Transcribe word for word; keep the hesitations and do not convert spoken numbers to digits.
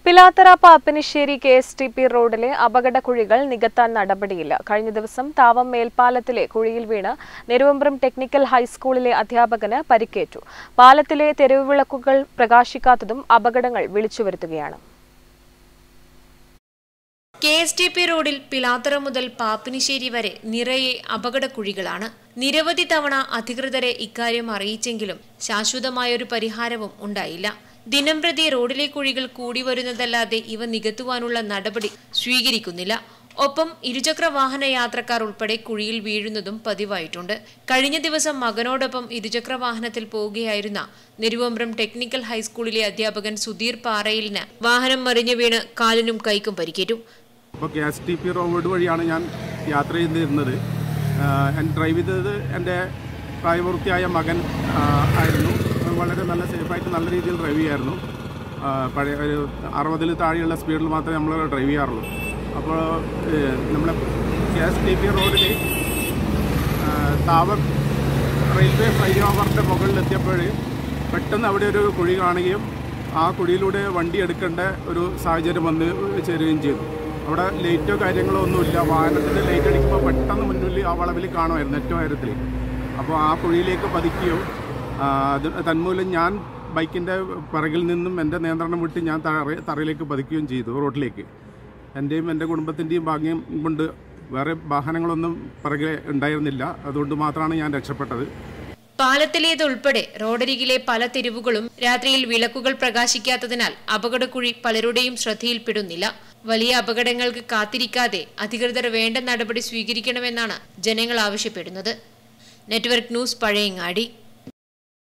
Pilathara Pappinisseri K S T P റോഡിലെ അപകട കുഴികൾ നികത്താൻ നടപടിയില്ല. കഴിഞ്ഞ ദിവസം താവം മേൽപ്പാലത്തിലെ കുഴിയിൽ വീണ് നെരുവമ്പ്രം ടെക്നിക്കൽ ഹൈസ്കൂളിലെ അധ്യാപകന് പരിക്കേറ്റു. പാലത്തിലെ തെരുവ് വിളക്കുകൾ പ്രകാശിക്കാത്തതും അപകടങ്ങൾ വിളിച്ചുവരുത്തുകയാണ്. കെ എസ് ടി പി റോഡിൽ പിലാത്തറ മുതൽ പാപ്പനിശ്ശേരി വരെ നിറയെ അപകട കുഴികളാണ്. നിരവധി തവണ അധികൃതരെ ഇക്കാര്യം അറിയിച്ചെങ്കിലും ശാശ്വതമായൊരു പരിഹാരവും ഉണ്ടായില്ല. ദിനംപ്രതി റോഡിലെ കുഴികൾ കൂടി വരുന്നതല്ലാതെ ഇവ നികത്തുവാനുള്ള നടപടി സ്വീകരിക്കുന്നില്ല. ഒപ്പം ഇരുചക്ര വാഹന യാത്രക്കാർ ഉൾപ്പെടെ കുഴിയിൽ വീഴുന്നതും പതിവായിട്ടുണ്ട്. കഴിഞ്ഞ ദിവസം മകനോടൊപ്പം ഇരുചക്ര വാഹനത്തിൽ പോവുകയായിരുന്ന നെരുവമ്പ്രം ടെക്നിക്കൽ ഹൈസ്കൂളിലെ അധ്യാപകൻ സുധീർ പാറയിലിന് വാഹനം മറിഞ്ഞു വീണ് കാലിനും കൈക്കും പരിക്കേറ്റു. ഇപ്പോൾ K S T P road വഴിയാണ് ഞാൻ യാത്ര ചെയ്തിരുന്നത്. ഡ്രൈവ് ചെയ്തത് എൻ്റെ പ്രായപൂർത്തിയായ മകൻ ആയിരുന്നു. വളരെ നല്ല സേഫായിട്ട് നല്ല രീതിയിൽ ഡ്രൈവ് ചെയ്യായിരുന്നു. പഴയ ഒരു അറുപതിൽ താഴെയുള്ള സ്പീഡിൽ മാത്രമേ നമ്മൾ ഡ്രൈവ് ചെയ്യാറുള്ളൂ. അപ്പോൾ നമ്മുടെ കെ എസ് ടി പി റോഡിൽ താവം റെയിൽവേ ഫ്ലൈ ഓവറിൻ്റെ മുകളിലെത്തിയപ്പോൾ പെട്ടെന്ന് അവിടെ ഒരു കുഴി കാണുകയും ആ കുഴിയിലൂടെ വണ്ടി എടുക്കേണ്ട ഒരു സാഹചര്യം വന്ന് ചേരുകയും ചെയ്തു. അവിടെ ലൈറ്റോ കാര്യങ്ങളോ ഒന്നുമില്ല. വാഹനത്തിൻ്റെ ലൈറ്റ് അടിക്കുമ്പോൾ പെട്ടെന്ന് മുന്നിൽ ആ വളവിൽ കാണുമായിരുന്നു ഏറ്റവും ഉയരത്തിൽ. അപ്പോൾ ആ കുഴിയിലേക്ക് പതിക്കുകയോ അത് തന്മൂലം ഞാൻ ബൈക്കിൻ്റെ പിറകിൽ നിന്നും എൻ്റെ നിയന്ത്രണം വിട്ട് ഞാൻ തറ തറയിലേക്ക് പതിക്കുകയും ചെയ്തു, റോഡിലേക്ക്. എൻ്റെയും എൻ്റെ കുടുംബത്തിൻ്റെയും ഭാഗ്യം കൊണ്ട് വേറെ വാഹനങ്ങളൊന്നും പിറകെ ഉണ്ടായിരുന്നില്ല. അതുകൊണ്ട് മാത്രമാണ് ഞാൻ രക്ഷപ്പെട്ടത്. പാലത്തിലേതുൾപ്പെടെ റോഡരികിലെ പല തെരുവുകളും രാത്രിയിൽ വിളക്കുകൾ പ്രകാശിക്കാത്തതിനാൽ അപകടക്കുഴി പലരുടെയും ശ്രദ്ധയിൽപ്പെടുന്നില്ല. വലിയ അപകടങ്ങൾക്ക് കാത്തിരിക്കാതെ അധികൃതർ വേണ്ട നടപടി സ്വീകരിക്കണമെന്നാണ് ജനങ്ങൾ ആവശ്യപ്പെടുന്നത്. Network news, Pazhayangadi.